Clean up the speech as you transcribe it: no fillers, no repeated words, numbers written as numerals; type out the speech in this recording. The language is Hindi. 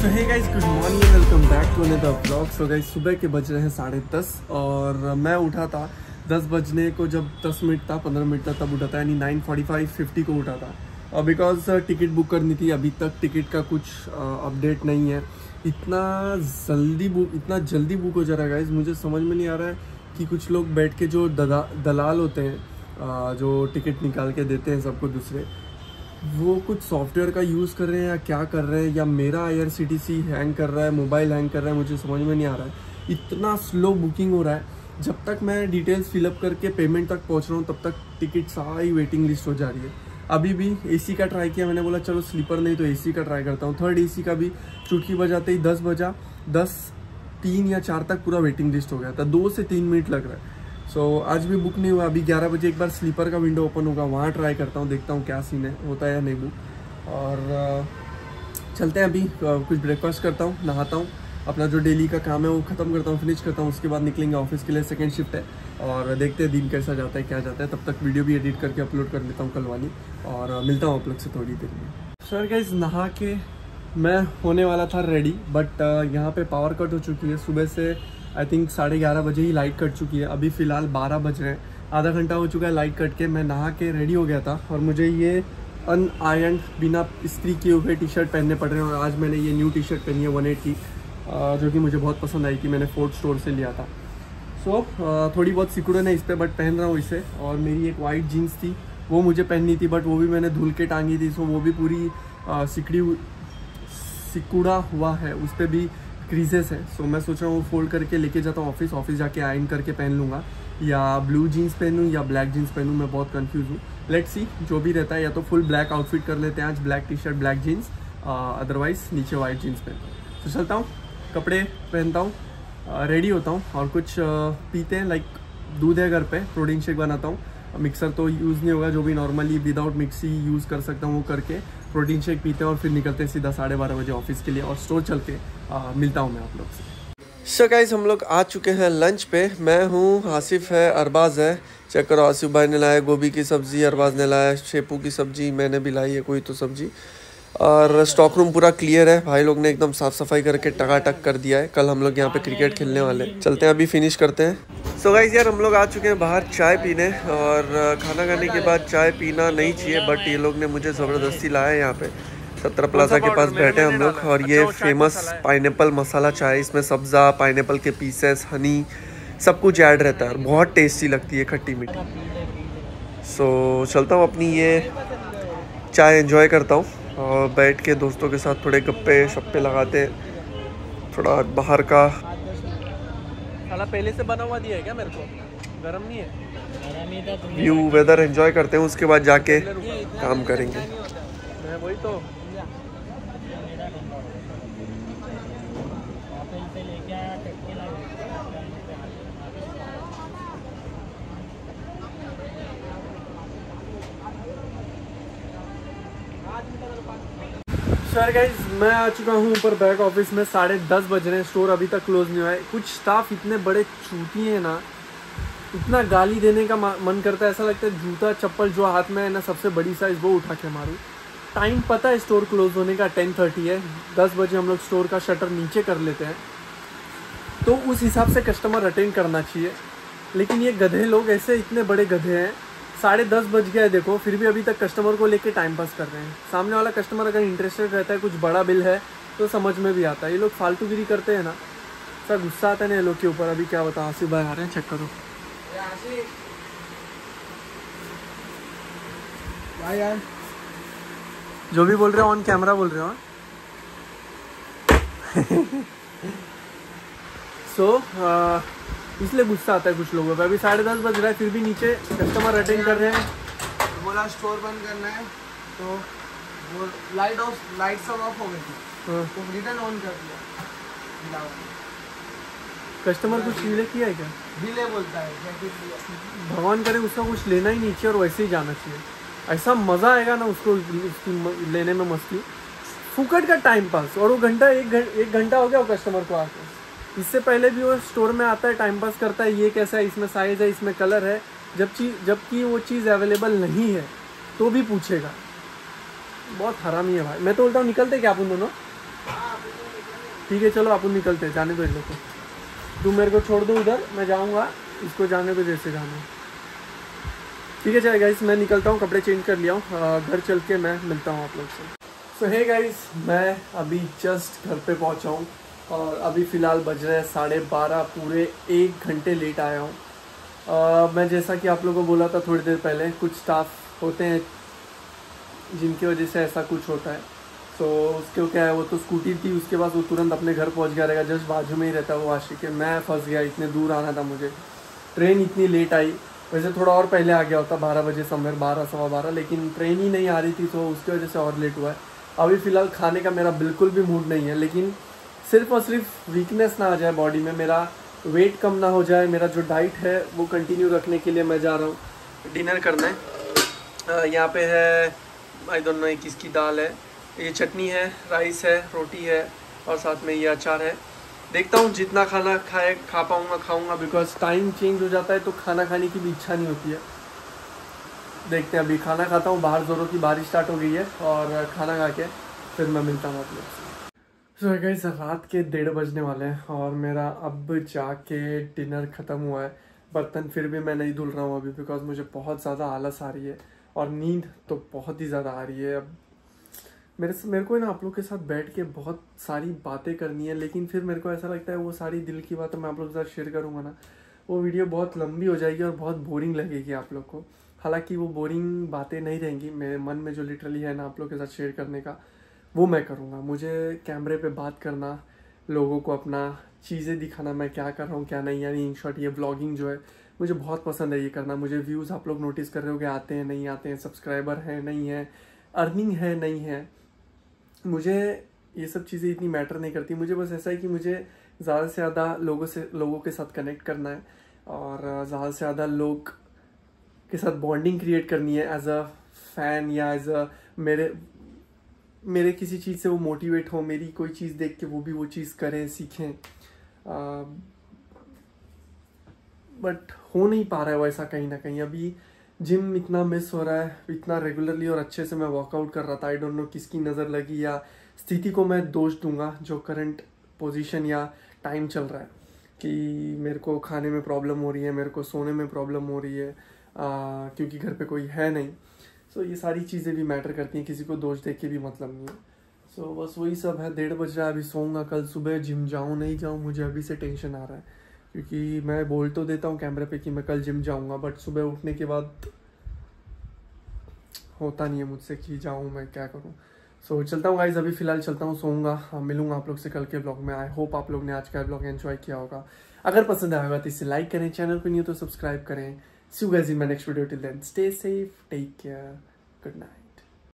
So hey guys, good morning, welcome back to another vlog. So guys, सुबह के बज रहे हैं 10:30 और मैं उठा था 10 बजने को, जब 10 मिनट था 15 मिनट था तब उठा था, यानी 9:45-50 को उठा था। और बिकॉज टिकट बुक करनी थी, अभी तक टिकट का कुछ अपडेट नहीं है। इतना जल्दी बुक हो जा रहा है गाइस, मुझे समझ में नहीं आ रहा है कि कुछ लोग बैठ के जो दलाल होते हैं, जो टिकट निकाल के देते हैं सबको दूसरे, वो कुछ सॉफ्टवेयर का यूज़ कर रहे हैं या क्या कर रहे हैं, या मेरा IRCTC हैंग कर रहा है, मोबाइल हैंग कर रहा है, मुझे समझ में नहीं आ रहा है। इतना स्लो बुकिंग हो रहा है। जब तक मैं डिटेल्स फिलअप करके पेमेंट तक पहुंच रहा हूँ तब तक टिकट सारी वेटिंग लिस्ट हो जा रही है। अभी भी AC का ट्राई किया, मैंने बोला चलो स्लीपर नहीं तो AC का ट्राई करता हूँ। थर्ड AC का भी चुटकी बजाते ही 10 बजा, 10:03 या 4 तक पूरा वेटिंग लिस्ट हो गया था। 2 से 3 मिनट लग रहा है। सो आज भी बुक नहीं हुआ। अभी 11 बजे एक बार स्लीपर का विंडो ओपन होगा, वहाँ ट्राई करता हूँ, देखता हूँ क्या सीन है, होता है या नहीं बुक। और चलते हैं, अभी कुछ ब्रेकफास्ट करता हूँ, नहाता हूँ, अपना जो डेली का काम है वो ख़त्म करता हूँ, फिनिश करता हूँ, उसके बाद निकलेंगे ऑफिस के लिए। सेकंड शिफ्ट है और देखते हैं दिन कैसा जाता है, क्या जाता है। तब तक वीडियो भी एडिट करके अपलोड कर लेता हूँ कल वाली, और मिलता हूँ आप लोग से थोड़ी देर में। सर गाइस, नहा के मैं होने वाला था रेडी, बट यहाँ पे पावर कट हो चुकी है। सुबह से आई थिंक 11:30 बजे ही लाइट कट चुकी है। अभी फ़िलहाल 12 बज रहे हैं, आधा घंटा हो चुका है लाइट कट के। मैं नहा के रेडी हो गया था और मुझे ये अनआयरन बिना इस्त्री किए हुए टी-शर्ट पहनने पड़ रहे हैं। और आज मैंने ये न्यू टी-शर्ट पहनी है 180, जो कि मुझे बहुत पसंद आई थी, मैंने फोर्थ स्टोर से लिया था। सो थोड़ी बहुत सिकुड़न है इस पर, बट पहन रहा हूँ इसे। और मेरी एक वाइट जीन्स थी, वो मुझे पहननी थी, बट वो भी मैंने धुल के टांगी थी, सो वो भी पूरी सिकुड़ा हुआ है, उस पर भी क्रीजेस है। सो मैं सोच रहा हूँ वो फोल्ड करके लेके जाता हूँ ऑफिस जाके आयरन करके पहन लूँगा, या ब्लू जीन्स पहनूँ या ब्लैक जीन्स पहनूँ, मैं बहुत कंफ्यूज हूँ। लेट्स सी जो भी रहता है, या तो फुल ब्लैक आउटफिट कर लेते हैं आज, black T-shirt black jeans, otherwise नीचे वाइट जीन्स पहनता हूँ। तो चलता हूँ, कपड़े पहनता हूँ, रेडी होता हूँ और कुछ पीते हैं। लाइक दूध है घर पे, प्रोटीन शेक बनाता हूँ। मिक्सर तो यूज़ नहीं होगा, जो भी नॉर्मली विदाउट मिक्सी यूज़ कर सकता हूँ वो करके प्रोटीन शेक पीते हैं और फिर निकलते हैं सीधा 12:30 बजे ऑफिस के लिए। और स्टोर चल के मिलता हूँ मैं आप लोग से। सो गाइस, हम लोग आ चुके हैं लंच पे। मैं हूँ, आसिफ है, अरबाज है। चेक करो, आसिफ भाई ने लाया गोभी की सब्ज़ी, अरबाज ने लाया शेपू की सब्ज़ी, मैंने भी लाई है कोई तो सब्ज़ी। और स्टॉक रूम पूरा क्लियर है, भाई लोग ने एकदम साफ़ सफाई करके टकाटक कर दिया है। कल हम लोग यहाँ पे क्रिकेट खेलने वाले, चलते हैं अभी फिनिश करते हैं। सो गाइस यार, हम लोग आ चुके हैं बाहर चाय पीने, और खाना खाने के बाद चाय पीना नहीं चाहिए, बट ये लोग ने मुझे ज़बरदस्ती लाया है। यहाँ पे 17 प्लाजा के पास बैठे हैं हम लोग, और ये फेमस पाइनएप्पल मसाला चाय, इसमें सब्ज़ा, पाइनएप्पल के पीसेस, हनी, सब कुछ ऐड रहता है और बहुत टेस्टी लगती है, खट्टी मीठी। सो चलता हूँ, अपनी ये चाय एंजॉय करता हूँ और बैठ के दोस्तों के साथ थोड़े गप्पे शप्पे लगाते हैं, थोड़ा बाहर का साला पहले से बना हुआ दिया है क्या मेरे को, गरम नहीं है, व्यू वेदर एंजॉय करते हैं, उसके बाद जाके काम करेंगे। मैं वही तो सर गाइस, मैं आ चुका हूँ ऊपर बैक ऑफिस में। 10:30 बज रहे हैं, स्टोर अभी तक क्लोज नहीं हुआ है। कुछ स्टाफ इतने बड़े चूती हैं ना, इतना गाली देने का मन करता है, ऐसा लगता है जूता चप्पल जो हाथ में है ना, सबसे बड़ी साइज वो उठा के मारूं। टाइम पता है स्टोर क्लोज होने का 10:30 है, 10 बजे हम लोग स्टोर का शटर नीचे कर लेते हैं, तो उस हिसाब से कस्टमर अटेंड करना चाहिए। लेकिन ये गधे लोग ऐसे इतने बड़े गधे हैं, 10:30 बज गया है देखो, फिर भी अभी तक कस्टमर को लेके टाइम पास कर रहे हैं। सामने वाला कस्टमर अगर इंटरेस्टेड रहता है, कुछ बड़ा बिल है तो समझ में भी आता है। ये लोग फालतूगिरी करते हैं ना, सर गुस्सा आता है ना ये लोग के ऊपर। अभी क्या बताऊँ, आसिफ भाई आ रहे हैं, चेक करो भाई यार, जो भी बोल रहे हो ऑन कैमरा बोल रहे हो। सो इसलिए गुस्सा आता है कुछ लोगों पे। अभी 10:30 बज रहा है, फिर भी नीचे कस्टमर अटेंड कर रहे हैं। बोला स्टोर बंद करना है, तो वो लाइट सब ऑफ हो गई थी, तो रिटर्न ऑन कर दिया। कस्टमर कुछ डिले किया है क्या? डिले बोलता है, भगवान करे उसका कुछ लेना ही नहीं चाहिए और वैसे ही जाना चाहिए। ऐसा मज़ा आएगा ना उसको उसकी लेने में, मस्ती, फुकट का टाइम पास। और वो घंटा एक घंटा हो गया वो कस्टमर को आके। इससे पहले भी वो स्टोर में आता है, टाइम पास करता है, ये कैसा है, इसमें साइज़ है, इसमें कलर है, जबकि वो चीज़ अवेलेबल नहीं है तो भी पूछेगा। बहुत हरामी है भाई। मैं तो बोलता हूँ निकलते क्या अपन दोनों। ठीक है चलो अपन निकलते हैं, जाने दो इन लोग को, तुम मेरे को छोड़ दो उधर, मैं जाऊँगा, इसको जाने दो जैसे जाना। ठीक है चलो गाइस मैं निकलता हूँ, कपड़े चेंज कर लिया हूँ, घर चल के मैं मिलता हूँ आप लोग से। सो हे गाइस मैं अभी जस्ट घर पे पहुँचा हूँ और अभी फ़िलहाल बज रहे हैं 12:30, पूरे 1 घंटे लेट आया हूँ। मैं जैसा कि आप लोगों को बोला था थोड़ी देर पहले, कुछ स्टाफ होते हैं जिनकी वजह से ऐसा कुछ होता है। तो उसके क्या है, वो तो स्कूटी थी, उसके बाद वो तुरंत अपने घर पहुंच गया रहेगा, जस्ट बाजू में ही रहता है वो आशिक है। मैं फंस गया, इतने दूर आना था मुझे, ट्रेन इतनी लेट आई। वैसे थोड़ा और पहले आ गया होता 12 बजे समवेयर, 12 सवा 12, लेकिन ट्रेन ही नहीं आ रही थी तो उसकी वजह से और लेट हुआ है। अभी फ़िलहाल खाने का मेरा बिल्कुल भी मूड नहीं है, लेकिन सिर्फ और सिर्फ वीकनेस ना आ जाए बॉडी में, मेरा वेट कम ना हो जाए, मेरा जो डाइट है वो कंटिन्यू रखने के लिए मैं जा रहा हूँ डिनर करने। यहाँ पे है आई डोंट नो किसकी दाल है, ये चटनी है, राइस है, रोटी है और साथ में ये अचार है। देखता हूँ जितना खाना खा पाऊँगा खाऊँगा, बिकॉज टाइम चेंज हो जाता है तो खाना खाने की भी इच्छा नहीं होती है। देखते हैं, अभी खाना खाता हूँ, बाहर ज़ोरों की बारिश स्टार्ट हो गई है और खाना खा के फिर मैं मिलता हूँ आप लोग से। सो गाइस रात के 1:30 बजने वाले हैं और मेरा अब जाके डिनर ख़त्म हुआ है। बर्तन फिर भी मैं नहीं धुल रहा हूँ अभी, बिकॉज मुझे बहुत ज़्यादा आलस आ रही है और नींद तो बहुत ही ज़्यादा आ रही है। अब मेरे को ना आप लोग के साथ बैठ के बहुत सारी बातें करनी है, लेकिन फिर मेरे को ऐसा लगता है वो सारी दिल की बातें मैं आप लोग के साथ शेयर करूँगा ना, वो वीडियो बहुत लंबी हो जाएगी और बहुत बोरिंग लगेगी आप लोग को। हालांकि वो बोरिंग बातें नहीं रहेंगी, मेरे मन में जो लिटरली है ना आप लोग के साथ शेयर करने का, वो मैं करूँगा। मुझे कैमरे पे बात करना, लोगों को अपना चीज़ें दिखाना, मैं क्या कर रहा हूँ क्या नहीं, यानी इन शॉर्ट ये व्लॉगिंग जो है मुझे बहुत पसंद है ये करना। मुझे व्यूज़ आप लोग नोटिस कर रहे हो कि आते हैं नहीं आते हैं, सब्सक्राइबर है नहीं है, अर्निंग है नहीं है, मुझे ये सब चीज़ें इतनी मैटर नहीं करती। मुझे बस ऐसा है कि मुझे ज़्यादा से ज़्यादा लोगों के साथ कनेक्ट करना है और ज़्यादा से ज़्यादा लोग के साथ बॉन्डिंग क्रिएट करनी है एज अ फैन, या एज अ मेरे किसी चीज़ से वो मोटिवेट हो, मेरी कोई चीज़ देख के वो भी वो चीज़ करें सीखें। बट हो नहीं पा रहा है वैसा कहीं ना कहीं। अभी जिम इतना मिस हो रहा है, इतना रेगुलरली और अच्छे से मैं वर्कआउट कर रहा था। आई डोंट नो किसकी नज़र लगी या स्थिति को मैं दोष दूंगा, जो करंट पोजीशन या टाइम चल रहा है, कि मेरे को खाने में प्रॉब्लम हो रही है, मेरे को सोने में प्रॉब्लम हो रही है क्योंकि घर पे कोई है नहीं। सो ये सारी चीज़ें भी मैटर करती हैं, किसी को दोष देख के भी मतलब नहीं है। सो बस वही सब है। 1:30 बज रहा है, अभी सोऊंगा। कल सुबह जिम जाऊँ नहीं जाऊँ मुझे अभी से टेंशन आ रहा है, क्योंकि मैं बोल तो देता हूँ कैमरे पे कि मैं कल जिम जाऊँगा, बट सुबह उठने के बाद होता नहीं है मुझसे कि जाऊँ, मैं क्या करूँ। सो चलता हूँ गाइज, अभी फ़िलहाल चलता हूँ, सोऊंगा। मिलूंगा आप लोग से कल के ब्लॉग में। आई होप आप लोग ने आज का ब्लॉग एंजॉय किया होगा। अगर पसंद आया होगा तो इसे लाइक करें, चैनल को नहीं हो तो सब्सक्राइब करें। See you guys in my next video, till then stay safe, take care, good night.